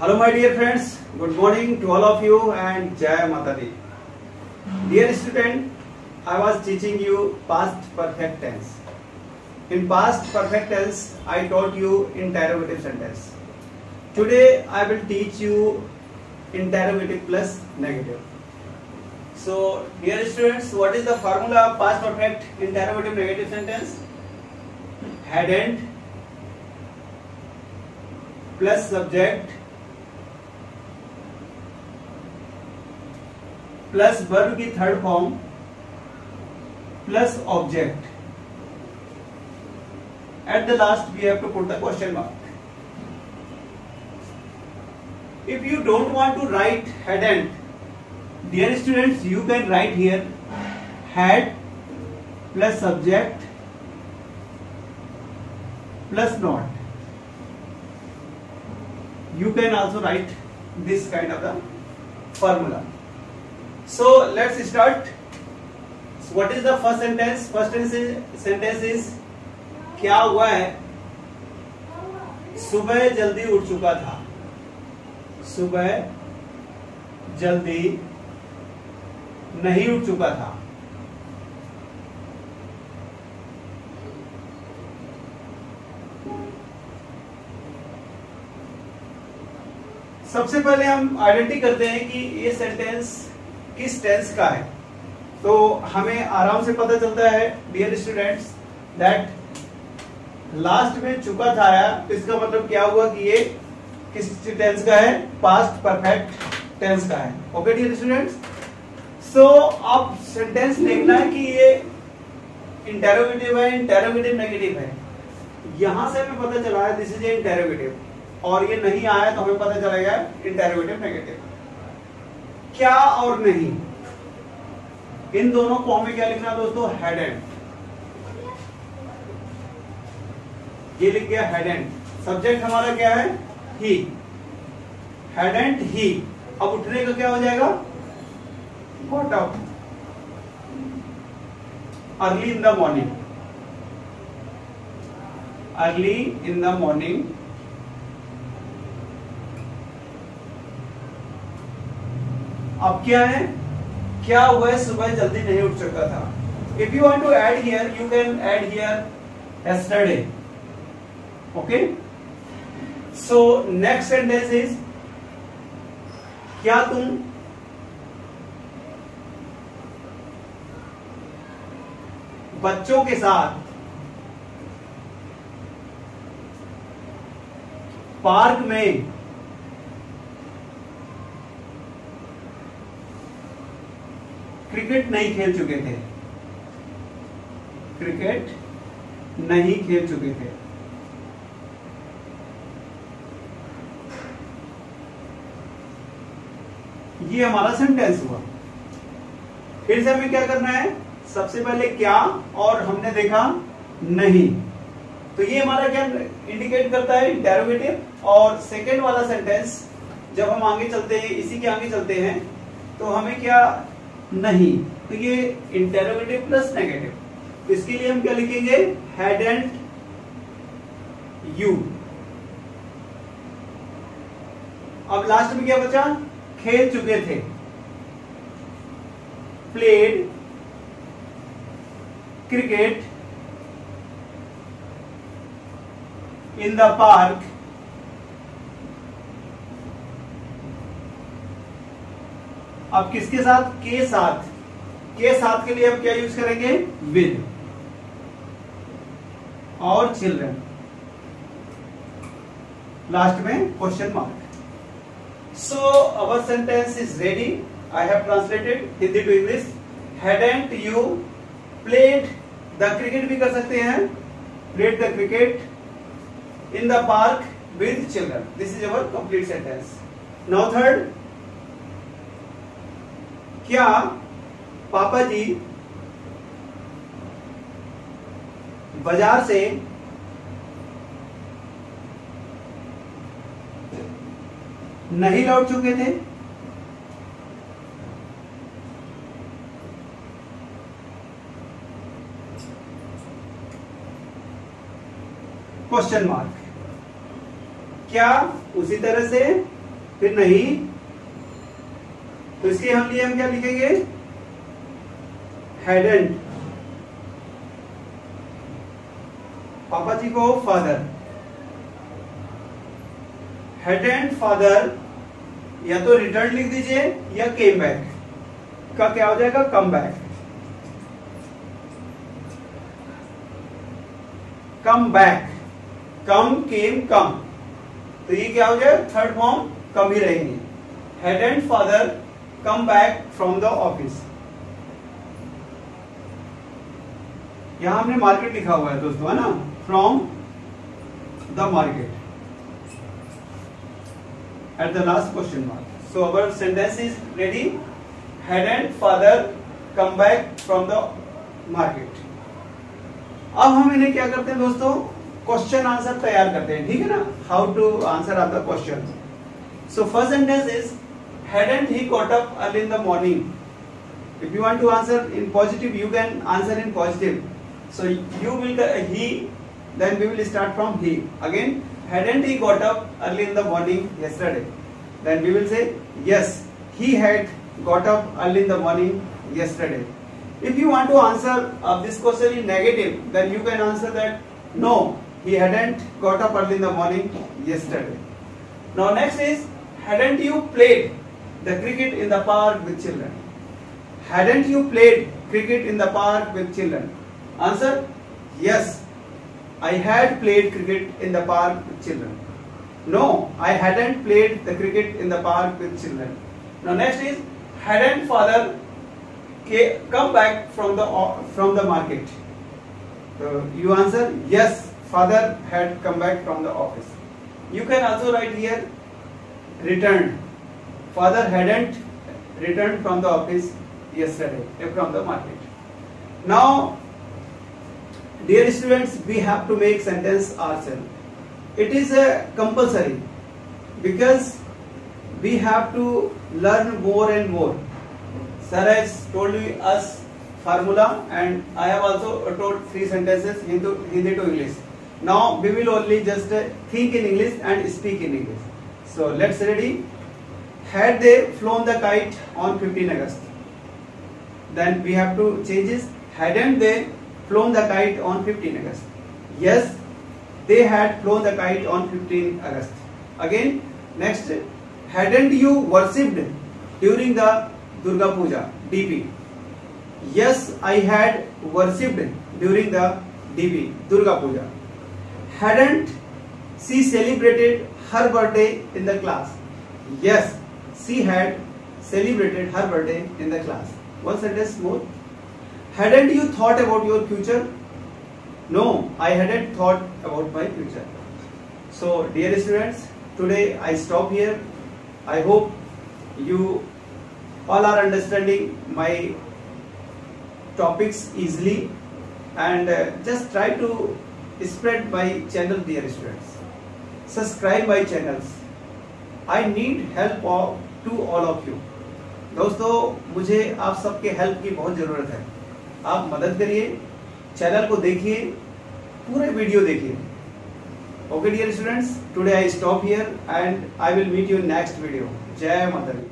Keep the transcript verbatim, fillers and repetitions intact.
Hello my dear friends, good morning to all of you and Jai Mata Di. Dear student, I was teaching you past perfect tense. In past perfect tense, I taught you interrogative sentence. Today I will teach you interrogative plus negative. So dear students, what is the formula of past perfect interrogative negative sentence? Hadn't plus subject plus verb की third form plus object at the last we have to put the question mark. If you don't want to write hadn't, dear students, you can write here had plus subject plus not. You can also write this kind of the formula. So let's start. So what is the first sentence? First sentence is क्या हुआ है? सुबह जल्दी उठ चुका था. सुबह जल्दी नहीं उठ चुका था. सबसे पहले हम आइडेंटिटी करते हैं कि ये सेंटेंस किस टेंस का है. तो हमें आराम से पता चलता है डियर स्टूडेंट्स दैट लास्ट में चुका था आया, तो इसका मतलब क्या हुआ कि ये किस टेंस का है? पास्ट परफेक्ट टेंस का है. ओके डियर स्टूडेंट्स, सो अब सेंटेंस देखना है कि ये इंटेरोगेटिव है, इंटेरोगेटिव नेगेटिव है. यहां से हमें पता चला है दिस इज ए इंटेरोगेटिव, और ये नहीं आया तो हमें पता चलेगा इंटेरोगेटिव नेगेटिव. क्या और नहीं, इन दोनों फॉर्म में क्या लिखना दोस्तों? hadn't. ये लिख गया hadn't. सब्जेक्ट हमारा क्या है? he. hadn't he. अब उठने का क्या हो जाएगा? got up. early in the morning. early in the morning. अब क्या है? क्या हुआ है? सुबह जल्दी नहीं उठ सकता था. If you want to add here, you can add here yesterday. Okay, so next sentence is क्या तुम बच्चों के साथ पार्क में क्रिकेट नहीं खेल चुके थे. क्रिकेट नहीं खेल चुके थे. ये हमारा सेंटेंस हुआ. फिर से हमें क्या करना है? सबसे पहले क्या, और हमने देखा नहीं. तो ये हमारा क्या इंडिकेट करता है? इंटेरोगेटिव. और सेकेंड वाला सेंटेंस जब हम आगे चलते हैं, इसी के आगे चलते हैं, तो हमें क्या? नहीं. तो ये इंटेरोगेटिव प्लस नेगेटिव. तो इसके लिए हम क्या लिखेंगे? hadn't you. अब लास्ट में क्या बचा? खेल चुके थे. played cricket in the park अब किसके साथ? के साथ. के साथ के लिए हम क्या यूज करेंगे? विद. और चिल्ड्रन. लास्ट में question mark. So our sentence is ready. I have translated Hindi to English. hadn't you played the cricket भी कर सकते हैं. played the cricket in the park with children. This is our complete sentence. Now third, क्या पापा जी बाजार से नहीं लौट चुके थे? Question mark. क्या उसी तरह से फिर नहीं, तो इसके हम लिए हम क्या लिखेंगे, hadn't, पापा जी को फादर, hadn't फादर, या तो रिटर्न लिख दीजिए या केम बैक का क्या हो जाएगा, कम बैक, कम बैक, कम केम कम, तो ये क्या हो जाएगा, थर्ड फॉर्म कम ही रहेंगे, hadn't father come back from the office. यहां हमने मार्केट लिखा हुआ है दोस्तों, है ना, from the market at the last question mark. So our sentence is ready. Hadn't father come back from the market. अब हम इन्हें क्या करते हैं दोस्तों, क्वेश्चन आंसर तैयार करते हैं, ठीक है ना, how to answer of the question. So first sentence is hadn't he got up early in the morning. If you want to answer in positive, you can answer in positive. So you will he, then we will start from he. Again, hadn't he got up early in the morning yesterday? Then we will say yes, he had got up early in the morning yesterday. If you want to answer of this question in negative, then you can answer that no, he hadn't got up early in the morning yesterday. Now next is, hadn't you played the cricket in the park with children? Hadn't you played cricket in the park with children? Answer, yes, I had played cricket in the park with children. No, I hadn't played the cricket in the park with children. Now next is, hadn't father come back from the from the market? So you answer, yes, father had come back from the office. You can also write here, returned. Father hadn't returned from the office yesterday, from the market. Now, dear students, we have to make sentence ourselves. It is a compulsory, because we have to learn more and more. Sir has told you us formula, and I have also told three sentences Hindu, Hindi to English. Now we will only just think in English and speak in English. So let's ready. Had they flown the kite on fifteenth August? Then we have to change this. Hadn't they flown the kite on fifteenth August? Yes, they had flown the kite on fifteenth August. Again, next, hadn't you worshipped during the Durga Puja, D P? Yes, I had worshipped during the D P, Durga Puja. Hadn't she celebrated her birthday in the class? Yes, she had celebrated her birthday in the class. One sentence more. Hadn't you thought about your future? No, I hadn't thought about my future. So dear students, today I stop here. I hope you all are understanding my topics easily, and uh, just try to spread my channel, dear students. Subscribe my channels. I need help of to all of you. दोस्तों, मुझे आप सबके help की बहुत जरूरत है। आप मदद करिए, चैनल को देखिए, पूरे वीडियो देखिए। Okay dear students, today I stop here and I will meet you in next video. जय माता दी।